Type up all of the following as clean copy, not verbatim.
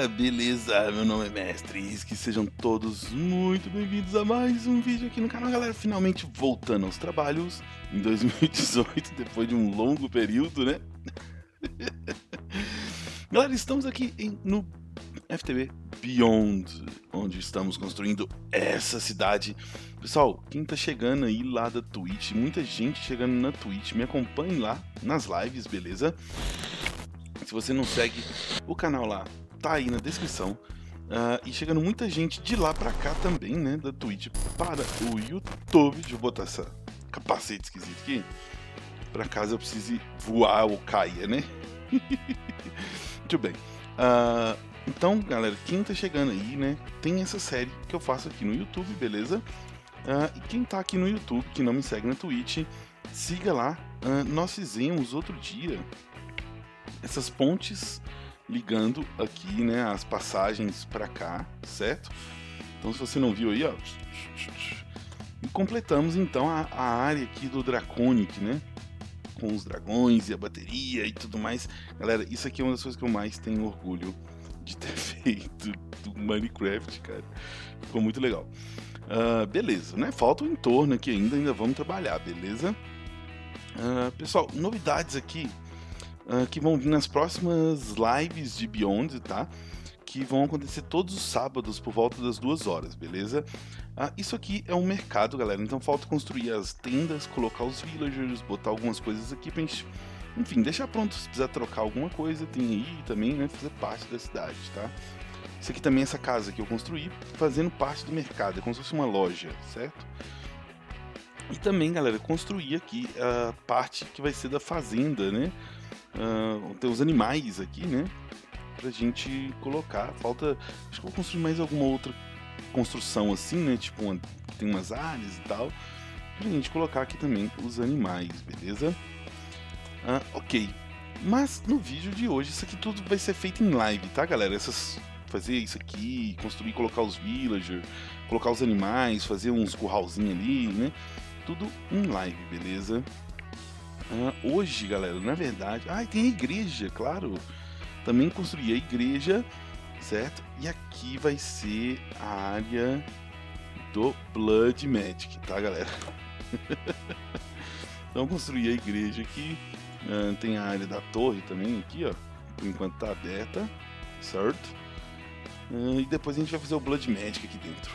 galera, beleza? Meu nome é Mestre Risque, sejam todos muito bem-vindos a mais um vídeo aqui no canal, galera. Finalmente voltando aos trabalhos em 2018, depois de um longo período, né? Galera, estamos aqui no FTB Beyond, onde estamos construindo essa cidade. Pessoal, quem tá chegando aí lá da Twitch, muita gente chegando na Twitch, me acompanhe lá nas lives, beleza? Se você não segue o canal lá, tá aí na descrição. E chegando muita gente de lá pra cá também, né, da Twitch para o YouTube. Deixa eu botar essa capacete esquisito aqui, pra caso eu precise voar ou caia, né? Muito bem. Então, galera, quem tá chegando aí, né, tem essa série que eu faço aqui no YouTube, beleza? E quem tá aqui no YouTube, que não me segue na Twitch, siga lá. Nós fizemos outro dia essas pontes ligando aqui, né, as passagens para cá, certo? Então, se você não viu aí, ó, e completamos então a área aqui do Draconic, né, com os dragões e a bateria e tudo mais. Galera, isso aqui é uma das coisas que eu mais tenho orgulho de ter feito do Minecraft, cara. Ficou muito legal. Beleza, né? Falta o entorno aqui ainda vamos trabalhar, beleza? Pessoal, novidades aqui que vão vir nas próximas lives de Beyond, tá? Que vão acontecer todos os sábados por volta das 2 horas, beleza? Isso aqui é um mercado, galera, então falta construir as tendas, colocar os villagers, botar algumas coisas aqui pra gente, enfim, deixar pronto se precisar trocar alguma coisa, tem aí também, né, fazer parte da cidade, tá? Isso aqui também é essa casa que eu construí, fazendo parte do mercado, é como se fosse uma loja, certo? E também, galera, construir aqui a parte que vai ser da fazenda, né? Tem os animais aqui, né? Pra gente colocar. Falta. Acho que eu vou construir mais alguma outra construção assim, né? Tipo, tem umas áreas e tal. Pra gente colocar aqui também os animais, beleza? Ok. Mas no vídeo de hoje, isso aqui tudo vai ser feito em live, tá, galera? Fazer isso aqui, construir, colocar os villagers, colocar os animais, fazer uns curralzinhos ali, né? Tudo em live, beleza? Hoje, galera, na verdade... tem a igreja, claro. Também construí a igreja, certo? E aqui vai ser a área do Blood Magic, tá, galera? Então, construí a igreja aqui. Tem a área da torre também aqui, ó. Por enquanto tá aberta, certo? E depois a gente vai fazer o Blood Magic aqui dentro.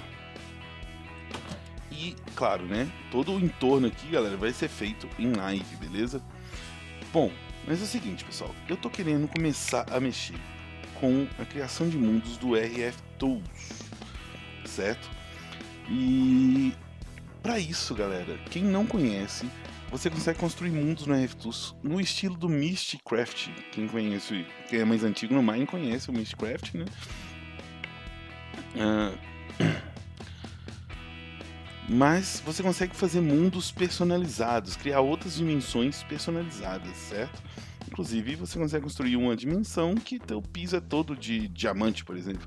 E, claro, né, todo o entorno aqui, galera, vai ser feito em live, beleza? Bom, mas é o seguinte, pessoal, eu tô querendo começar a mexer com a criação de mundos do RF Tools, certo? E para isso, galera, quem não conhece, você consegue construir mundos no RF Tools no estilo do Mystcraft. Quem conhece, quem é mais antigo no Mine conhece o Mystcraft, né? Mas você consegue fazer mundos personalizados, criar outras dimensões personalizadas, certo? Inclusive, você consegue construir uma dimensão que o piso é todo de diamante, por exemplo.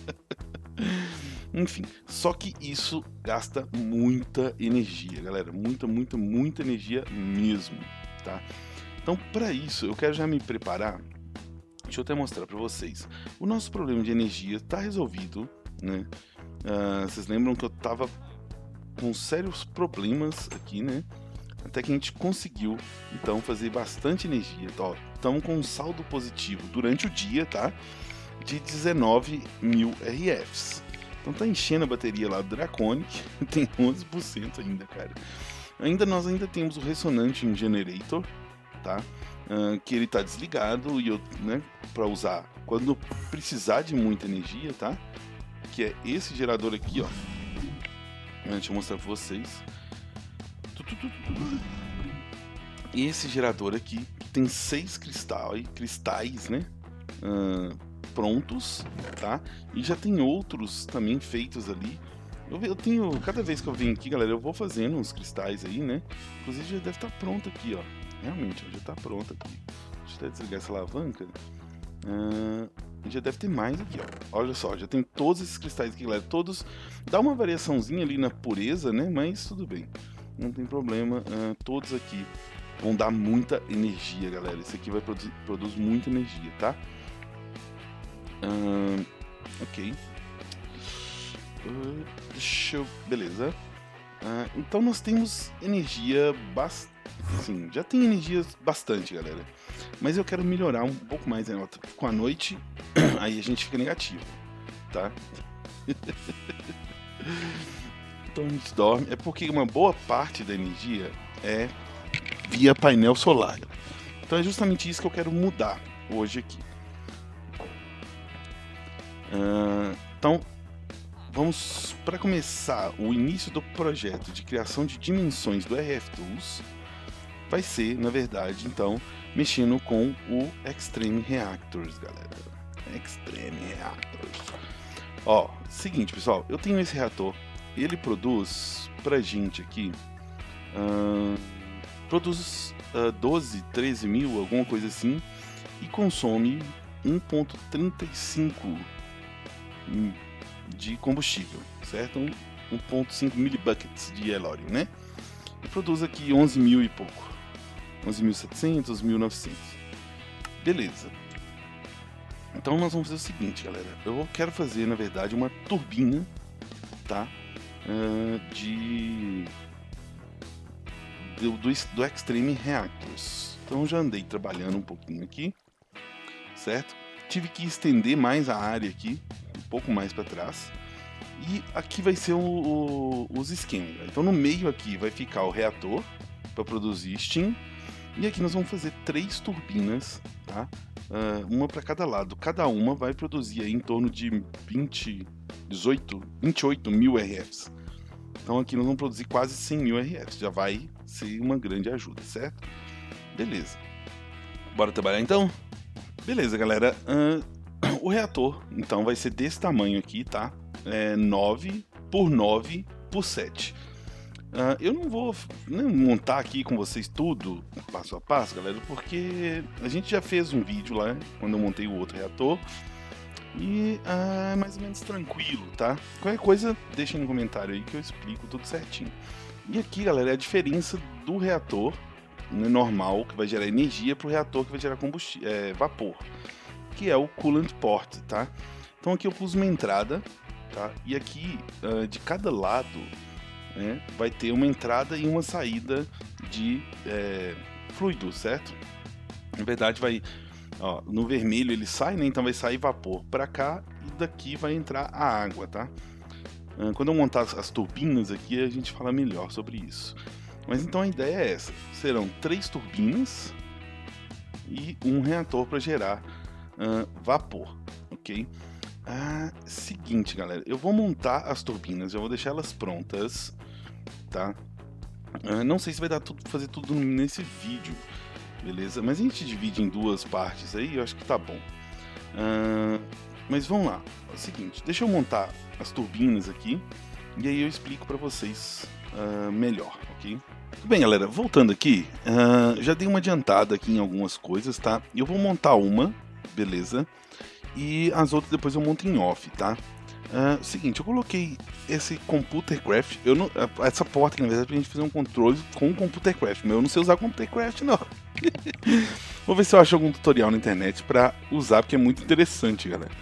Enfim, só que isso gasta muita energia, galera. Muita energia mesmo, tá? Então, para isso, eu quero já me preparar. Deixa eu até mostrar para vocês. O nosso problema de energia está resolvido, né? Vocês lembram que eu tava com sérios problemas aqui, né? Até que a gente conseguiu, então, fazer bastante energia. Ó, estamos com um saldo positivo durante o dia, tá? De 19.000 RFs. Então tá enchendo a bateria lá do Draconic. Tem 11% ainda, cara. Nós ainda temos o Resonant Generator, tá? Que ele tá desligado e eu, né, para usar quando precisar de muita energia, tá? Que é esse gerador aqui, ó. Deixa eu mostrar pra vocês. Esse gerador aqui tem 6 cristais, né? Prontos, tá? E já tem outros também feitos ali. Eu tenho, cada vez que eu venho aqui, galera, eu vou fazendo uns cristais aí, né? Inclusive já deve estar pronto aqui, ó. Realmente, já tá pronto aqui. Deixa eu até desligar essa alavanca. Já deve ter mais aqui, ó. Olha só, já tem todos esses cristais aqui, galera. Todos dá uma variaçãozinha ali na pureza, né? Mas tudo bem, não tem problema. Todos aqui vão dar muita energia, galera. Esse aqui vai produz muita energia, tá? Ok. Beleza. Então nós temos energia Sim, já tem energia bastante, galera. Mas eu quero melhorar um pouco mais, né? Com a noite, aí a gente fica negativo, tá? Então a gente dorme. É porque uma boa parte da energia é via painel solar. Então é justamente isso que eu quero mudar hoje aqui. Então, vamos para começar o início do projeto de criação de dimensões do RFTools. Vai ser, na verdade, então, mexendo com o Extreme Reactors, galera. Extreme Reactors. Ó, seguinte, pessoal, eu tenho esse reator. Ele produz pra gente aqui, produz 12, 13 mil, alguma coisa assim, e consome 1.35 de combustível, certo? 1.5 milibuckets de Elorium, né? E produz aqui 11 mil e pouco, 11.700, 11.900. Beleza. Então nós vamos fazer o seguinte, galera. Eu quero fazer, na verdade, uma turbina, tá? Do Extreme Reactors. Então eu já andei trabalhando um pouquinho aqui, certo? Tive que estender mais a área aqui, um pouco mais para trás. E aqui vai ser os esquemas. Então no meio aqui vai ficar o reator para produzir steam. E aqui nós vamos fazer 3 turbinas, tá? Uma para cada lado. Cada uma vai produzir aí em torno de 28 mil RFs. Então aqui nós vamos produzir quase 100 mil RFs. Já vai ser uma grande ajuda, certo? Beleza. Bora trabalhar então? Beleza, galera. O reator, então, vai ser desse tamanho aqui, tá? 9 por 9 por 7. Eu não vou montar aqui com vocês tudo passo a passo, galera, porque a gente já fez um vídeo lá, quando eu montei o outro reator, e é mais ou menos tranquilo, tá? Qualquer coisa, deixa no comentário aí que eu explico tudo certinho. E aqui, galera, é a diferença do reator, né, normal, que vai gerar energia, para o reator que vai gerar vapor, que é o coolant port, tá? Então aqui eu pus uma entrada, tá? E aqui, de cada lado, né, vai ter uma entrada e uma saída de fluido, certo? Na verdade vai, ó, no vermelho ele sai, né, então vai sair vapor para cá e daqui vai entrar a água, tá? Quando eu montar as turbinas aqui a gente fala melhor sobre isso. Mas então a ideia é essa, serão 3 turbinas e um reator para gerar vapor, ok? Seguinte, galera, eu vou montar as turbinas, já vou deixar elas prontas, tá? Não sei se vai dar fazer tudo nesse vídeo, beleza? Mas a gente divide em 2 partes aí, eu acho que tá bom. Mas vamos lá, é o seguinte, deixa eu montar as turbinas aqui e aí eu explico para vocês melhor, ok? Tudo bem, galera, voltando aqui, já dei uma adiantada aqui em algumas coisas, tá? Eu vou montar uma, beleza? E as outras depois eu monto em off, tá? Seguinte, eu coloquei esse ComputerCraft. Essa porta aqui, na verdade, pra gente fazer um controle com o ComputerCraft, mas eu não sei usar ComputerCraft, não. Vou ver se eu acho algum tutorial na internet pra usar, porque é muito interessante, galera.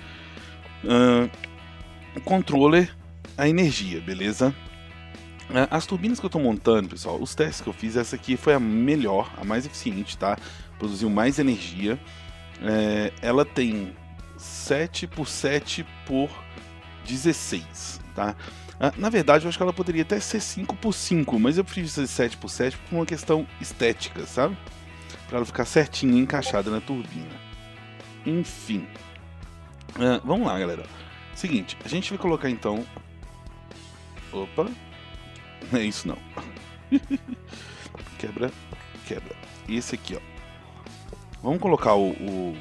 O controller, a energia, beleza? As turbinas que eu tô montando, pessoal, os testes que eu fiz, essa aqui foi a melhor, a mais eficiente, tá? Produziu mais energia. Ela tem 7 por 7 por 16, tá? Na verdade, eu acho que ela poderia até ser 5 por 5, mas eu prefiro ser 7 por 7 por uma questão estética, sabe? Para ela ficar certinha encaixada na turbina. Enfim. Vamos lá, galera. Seguinte, a gente vai colocar então... Opa. Não é isso não. Quebra. Esse aqui, ó. Vamos colocar o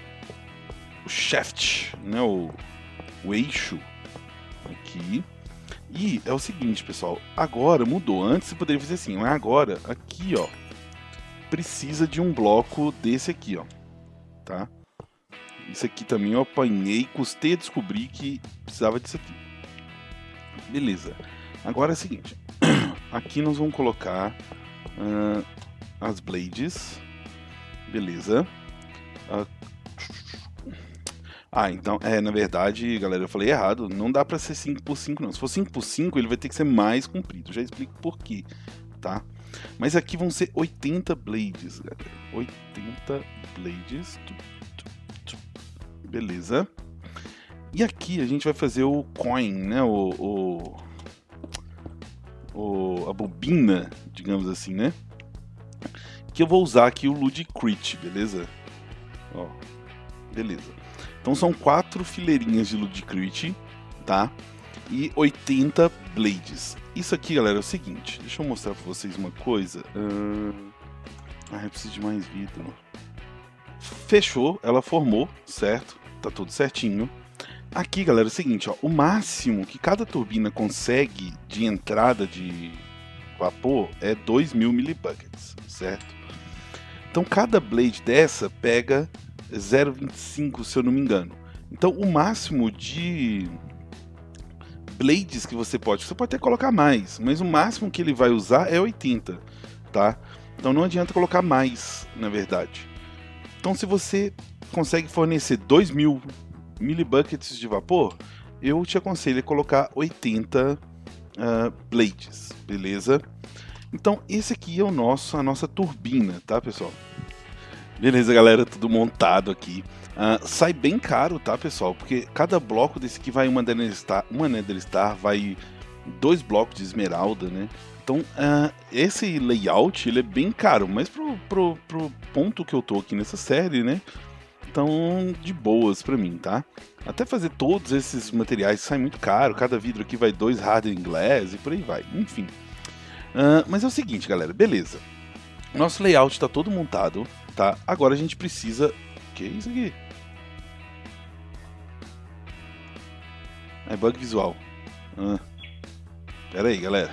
shaft, né? O eixo aqui. E é o seguinte, pessoal. Agora mudou. Antes você poderia fazer assim, mas agora aqui, ó, precisa de um bloco desse aqui, ó. Tá? Isso aqui também eu apanhei, custei a descobrir que precisava disso aqui. Beleza. Agora é o seguinte. Aqui nós vamos colocar as blades. Beleza. Ah, então, na verdade, galera, eu falei errado, não dá pra ser 5x5 não. Se for 5x5, ele vai ter que ser mais comprido, já explico por quê, tá? Mas aqui vão ser 80 blades, galera. 80 blades. Beleza. E aqui a gente vai fazer o coin, né? A bobina, digamos assim, né? Que eu vou usar aqui o Ludicrete, beleza? Ó, beleza. Então são 4 fileirinhas de Ludicrete, tá? E 80 blades. Isso aqui, galera, é o seguinte. Deixa eu mostrar pra vocês uma coisa. Eu preciso de mais vidro. Fechou, ela formou, certo? Tá tudo certinho. Aqui, galera, é o seguinte, ó. O máximo que cada turbina consegue de entrada de vapor é 2000 millibuckets, certo? Então cada blade dessa pega 0,25, se eu não me engano. Então o máximo de blades que você pode até colocar mais, mas o máximo que ele vai usar é 80, tá? Então não adianta colocar mais, na verdade. Então se você consegue fornecer 2000 millibuckets de vapor, eu te aconselho a colocar 80 blades, beleza? Então esse aqui é a nossa turbina, tá, pessoal? Beleza, galera, tudo montado aqui. Sai bem caro, tá, pessoal? Porque cada bloco desse aqui vai uma Nether Star, vai 2 blocos de esmeralda, né? Então, esse layout, ele é bem caro, mas pro ponto que eu tô aqui nessa série, né? Então, de boas pra mim, tá? Até fazer todos esses materiais sai muito caro, cada vidro aqui vai 2 hardened glass e por aí vai, enfim. Mas é o seguinte, galera, beleza. Nosso layout tá todo montado, tá? Agora a gente precisa... Que é isso aqui? É bug visual. Pera aí, galera.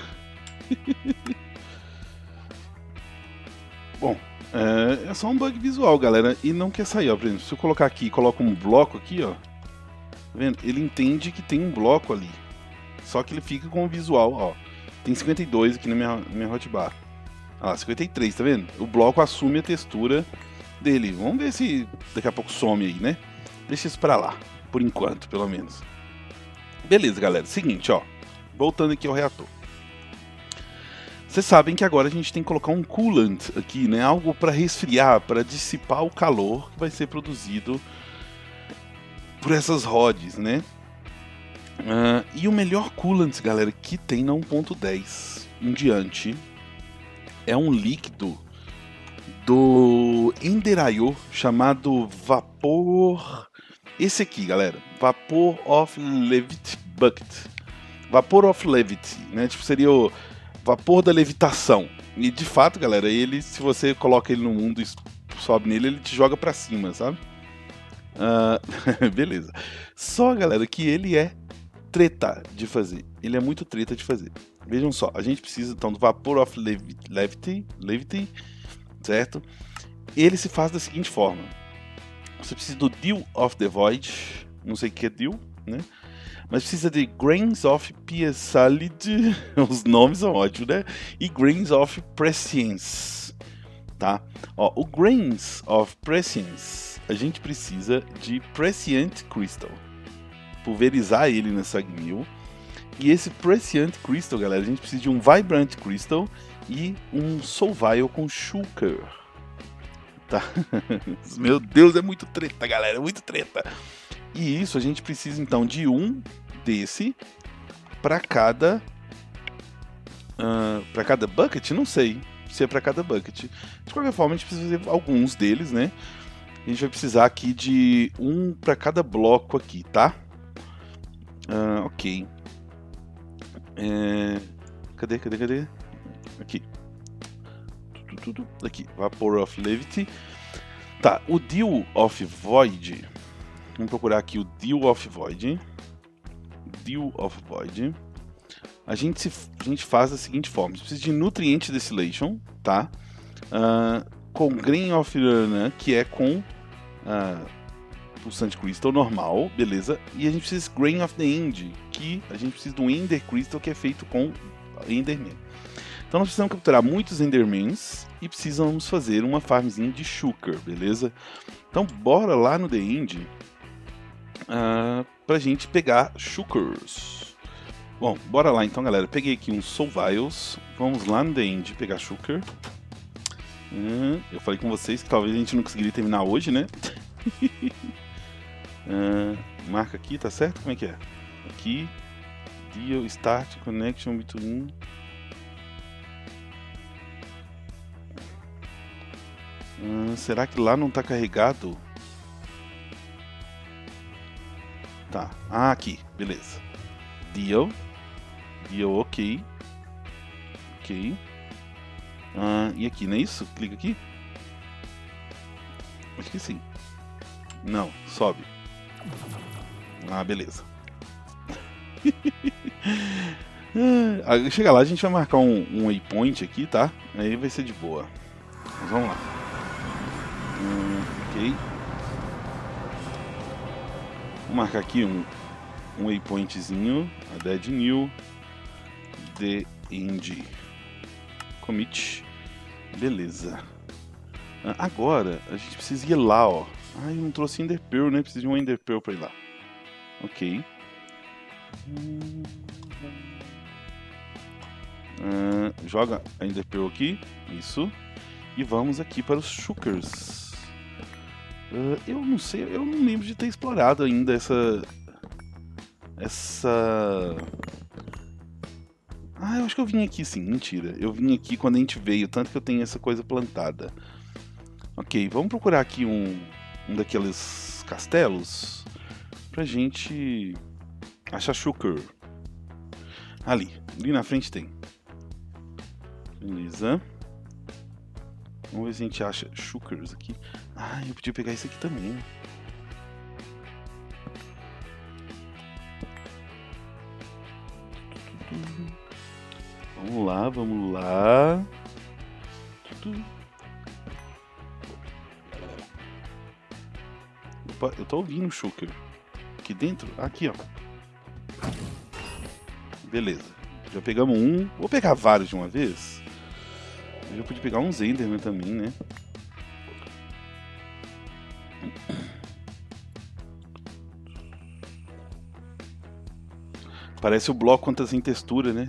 Bom, é só um bug visual, galera. E não quer sair, ó. Por exemplo, se eu colocar aqui e coloco um bloco aqui, ó. Tá vendo? Ele entende que tem um bloco ali. Só que ele fica com o visual, ó. Tem 52 aqui na minha hotbar. Ah, 53, tá vendo? O bloco assume a textura dele. Vamos ver se daqui a pouco some aí, né? Deixa isso pra lá, por enquanto, pelo menos. Beleza, galera. Seguinte, ó. Voltando aqui ao reator. Vocês sabem que agora a gente tem que colocar um coolant aqui, né? Algo para resfriar, para dissipar o calor que vai ser produzido por essas rods, né? E o melhor coolant, galera, que tem na 1.10 em diante é um líquido do Ender.io chamado Vapor. Esse aqui, galera, Vapor of Levity Bucket. Vapor of Levity, né? Tipo, seria o vapor da levitação. E de fato, galera, ele, se você coloca ele no mundo e sobe nele, ele te joga pra cima, sabe? Beleza. Só, galera, que ele é treta de fazer. Ele é muito treta de fazer. Vejam só, a gente precisa então do Vapor of Levity, certo? Ele se faz da seguinte forma. Você precisa do Dew of the Void, não sei o que é Dew, né? Mas precisa de Grains of Piesalid, os nomes são ótimos, né? E Grains of Prescience, tá? Ó, o Grains of Prescience, a gente precisa de Prescient Crystal. Pulverizar ele na Sagmill. E esse Prescient Crystal, galera, a gente precisa de um Vibrant Crystal e um Soulvile com Shulker. Tá? Meu Deus, é muito treta, galera, é muito treta. E isso a gente precisa então de um desse para cada bucket, não sei se é para cada bucket. De qualquer forma, a gente precisa fazer alguns deles, né? A gente vai precisar aqui de um para cada bloco aqui, tá? Ok. Cadê? Aqui. Aqui, Vapor of Levity. Tá, o Dew of Void. Vamos procurar aqui o Dew of Void. Dew of Void. A gente faz da seguinte forma: a gente precisa de Nutrient Distillation, tá? Com Grain of Urana, que é com Pulsante Crystal normal, beleza? E a gente precisa de Grain of the End, que a gente precisa do Ender Crystal, que é feito com Enderman. Então nós precisamos capturar muitos Endermans e precisamos fazer uma farmzinha de Shulker, beleza? Então bora lá no The End pra gente pegar Shulkers. Bom, bora lá então, galera. Peguei aqui uns Soul Vials. Vamos lá no The End pegar Shulker. Eu falei com vocês que talvez a gente não conseguiria terminar hoje, né? Marca aqui, tá certo? Como é que é? Aqui. Deal, Start, Connection Between. Será que lá não tá carregado? Tá. Aqui. Beleza. Deal. Deal, ok. Ok. E aqui, não é isso? Clica aqui. Acho que sim. Não, sobe. Beleza. Chega lá, a gente vai marcar um waypoint aqui, tá? Aí vai ser de boa. Mas vamos lá. Ok. Vou marcar aqui um waypointzinho. A Dead New. The End. Commit. Beleza. Agora a gente precisa ir lá, ó. Eu não trouxe Ender Pearl, né? Preciso de um Ender Pearl pra ir lá. Ok. Joga a Ender Pearl aqui. Isso. E vamos aqui para os Shulkers. Eu não sei, eu não lembro de ter explorado ainda essa... eu acho que eu vim aqui sim, mentira. Eu vim aqui quando a gente veio, tanto que eu tenho essa coisa plantada. Ok, vamos procurar aqui um daqueles castelos pra gente achar Shulker. Ali na frente tem. Beleza. Vamos ver se a gente acha Shulkers aqui. Eu podia pegar esse aqui também. Vamos lá, vamos lá. Opa, eu tô ouvindo o Shulker. Aqui dentro? Aqui, ó. Beleza. Já pegamos um. Vou pegar vários de uma vez. Eu já podia pegar uns Enderman também, né? Parece o bloco quanto sem textura, né?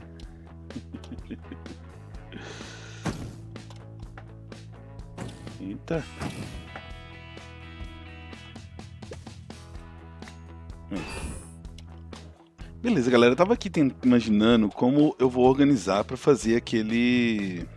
Eita. Beleza, galera. Eu tava aqui imaginando como eu vou organizar pra fazer aquele...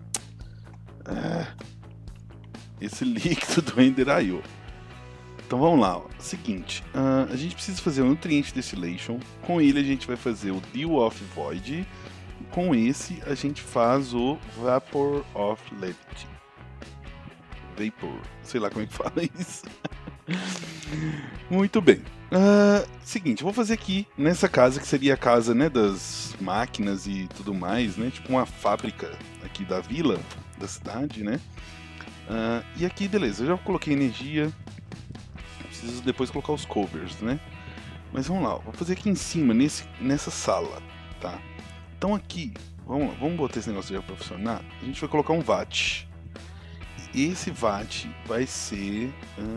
esse líquido do Ender IO. Então vamos lá, ó. Seguinte, a gente precisa fazer o Nutrient Distillation. Com ele a gente vai fazer o Dew of Void. Com esse a gente faz o Vapor of Levity. Vapor, sei lá como é que fala isso. Muito bem. Seguinte, eu vou fazer aqui nessa casa que seria a casa, né, das máquinas e tudo mais, né? Tipo uma fábrica aqui da vila, da cidade, né? E aqui, beleza, eu já coloquei energia. Preciso depois colocar os covers, né? Mas vamos lá, vou fazer aqui em cima, nessa sala, tá? Então aqui, vamos botar esse negócio já pra funcionar. A gente vai colocar um vat. Esse vat vai ser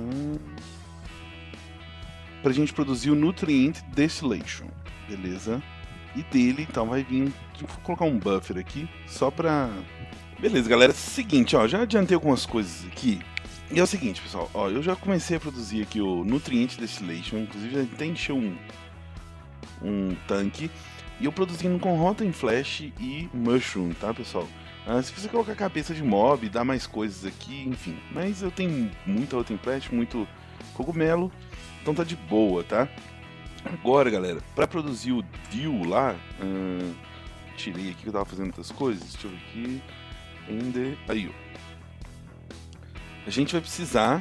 pra gente produzir o Nutrient Distillation, beleza? E dele, então, vai vir... Vou colocar um buffer aqui, só pra... Beleza, galera, seguinte, ó, já adiantei algumas coisas aqui. E é o seguinte, pessoal, ó, eu já comecei a produzir aqui o Nutrient Distillation, inclusive já até encheu um tanque. E eu produzindo com Rotten Flash e Mushroom, tá, pessoal? Se você colocar cabeça de mob, dá mais coisas aqui, enfim. Mas eu tenho muita Rotten Flash, muito cogumelo, então tá de boa, tá? Agora, galera, pra produzir o Dew lá, tirei aqui que eu tava fazendo outras coisas, deixa eu ver aqui, aí, ó. A gente vai precisar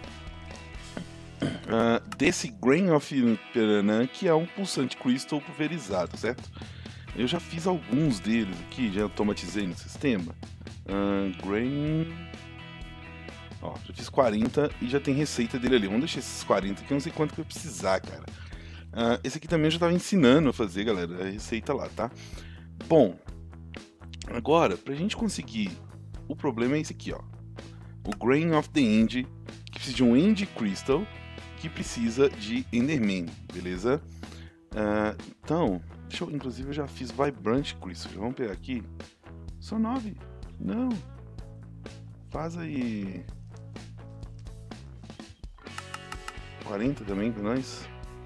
desse Grain of Piranha, que é um pulsante crystal pulverizado, certo? Eu já fiz alguns deles aqui, já automatizei no sistema. Grain... Ó, já fiz 40 e já tem receita dele ali. Vamos deixar esses 40 aqui, eu não sei quanto que vai precisar, cara. Esse aqui também eu já estava ensinando a fazer, galera, a receita lá, tá? Bom, agora, pra gente conseguir... O problema é esse aqui, ó. O Grain of the End, que precisa de um End Crystal, que precisa de Enderman, beleza? Então, deixa eu, inclusive eu já fiz Vibrant Crystal, vamos pegar aqui, só 9, não, faz aí 40 também pra nós.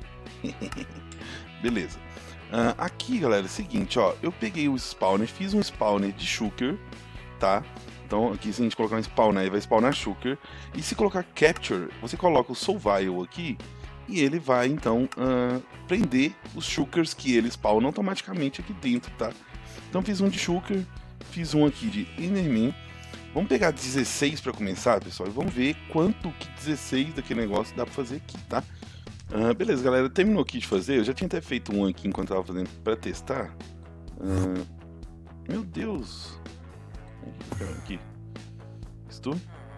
Beleza. Aqui, galera, é o seguinte, ó, eu peguei o spawner, fiz um spawner de shulker, tá? Então aqui se a gente colocar um spawner, aí vai spawnar shulker, e se colocar capture, você coloca o survival aqui, e ele vai então prender os shulkers que ele spawna automaticamente aqui dentro, tá? Então fiz um de shulker, fiz um aqui de enderman. Vamos pegar 16 para começar, pessoal, e vamos ver quanto que 16 daquele negócio dá para fazer aqui, tá? Beleza, galera, terminou aqui de fazer. Eu já tinha até feito um aqui enquanto eu tava fazendo para testar. Meu Deus! Aqui. Estou.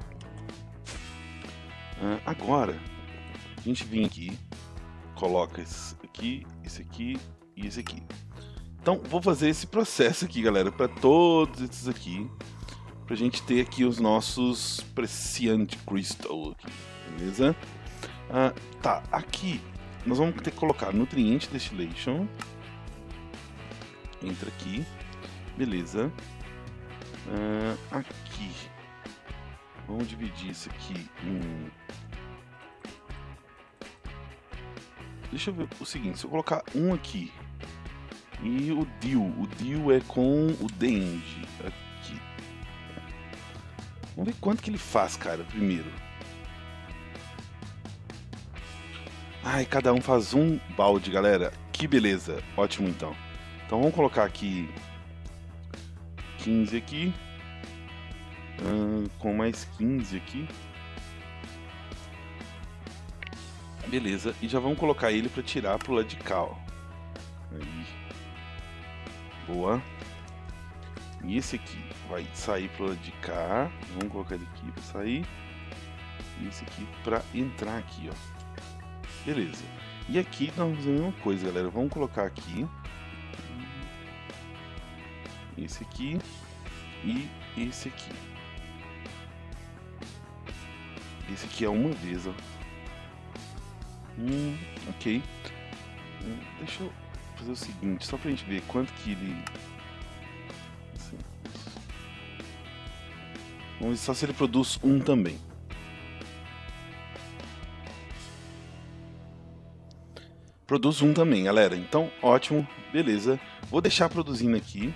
Agora, a gente vem aqui, coloca esse aqui e esse aqui. Então, vou fazer esse processo aqui, galera, para todos esses aqui, pra gente ter aqui os nossos Prescient Crystal aqui, beleza? Tá, aqui nós vamos ter que colocar Nutrient Distillation. Entra aqui, beleza. Aqui vamos dividir isso aqui em... Deixa eu ver o seguinte, se eu colocar um aqui e o deal é com o Dend aqui. Vamos ver quanto que ele faz, cara, primeiro. Ai, cada um faz um balde, galera. Que beleza. Ótimo, então. Então vamos colocar aqui 15 aqui. Com mais 15 aqui. Beleza. E já vamos colocar ele para tirar pro lado de cá, ó. Aí. Boa. E esse aqui vai sair pro lado de cá. Vamos colocar ele aqui para sair. E esse aqui para entrar aqui, ó. Beleza. E aqui nós vamos fazer a mesma coisa, galera. Vamos colocar aqui. Esse aqui. E esse aqui. Esse aqui é uma vez, ó. Ok. Deixa eu fazer o seguinte, só pra gente ver quanto que ele... Assim. Vamos ver só se ele produz um também. Produz um também, galera. Então, ótimo. Beleza. Vou deixar produzindo aqui.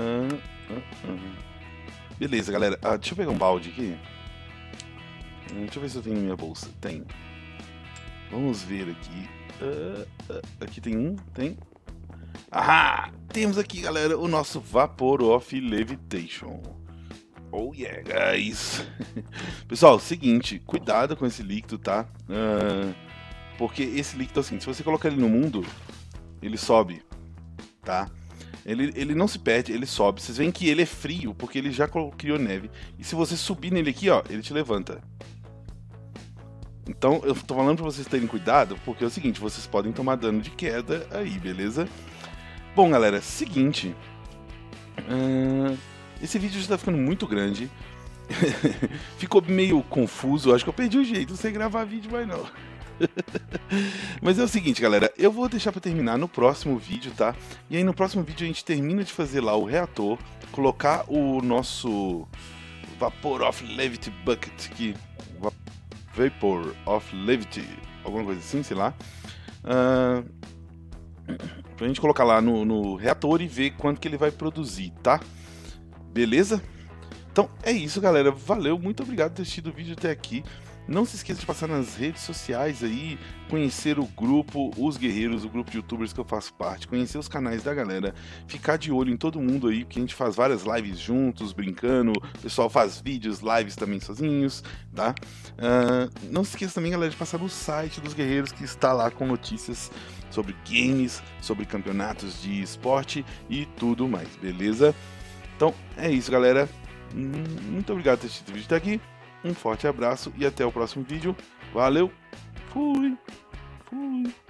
Beleza, galera. Deixa eu pegar um balde aqui. Deixa eu ver se eu tenho na minha bolsa. Tem. Vamos ver aqui. Aqui tem um. Tem. Temos aqui, galera, o nosso Vapor of Levitation. Oh yeah, guys. Pessoal, seguinte. Cuidado com esse líquido, tá? Porque esse líquido, assim, se você colocar ele no mundo, ele sobe, tá? Ele não se perde, ele sobe. Vocês veem que ele é frio, porque ele já criou neve. E se você subir nele aqui, ó, ele te levanta. Então, eu tô falando pra vocês terem cuidado, porque é o seguinte, vocês podem tomar dano de queda aí, beleza? Bom, galera, seguinte. Esse vídeo já tá ficando muito grande. Ficou meio confuso, acho que eu perdi o jeito, não sei gravar vídeo mais não. Mas é o seguinte, galera, eu vou deixar pra terminar no próximo vídeo, tá? E aí no próximo vídeo a gente termina de fazer lá o reator, colocar o nosso Vapor of Levity Bucket aqui, Vapor of Levity, alguma coisa assim, sei lá, pra gente colocar lá no reator e ver quanto que ele vai produzir, tá? Beleza? Então é isso, galera, valeu, muito obrigado por ter assistido o vídeo até aqui. Não se esqueça de passar nas redes sociais aí, conhecer o grupo, os guerreiros, o grupo de youtubers que eu faço parte, conhecer os canais da galera, ficar de olho em todo mundo aí, porque a gente faz várias lives juntos, brincando, o pessoal faz vídeos, lives também sozinhos, tá? Não se esqueça também, galera, de passar no site dos guerreiros, que está lá com notícias sobre games, sobre campeonatos de esporte e tudo mais, beleza? Então é isso, galera, muito obrigado por ter assistido o vídeo até aqui. Um forte abraço e até o próximo vídeo. Valeu! Fui!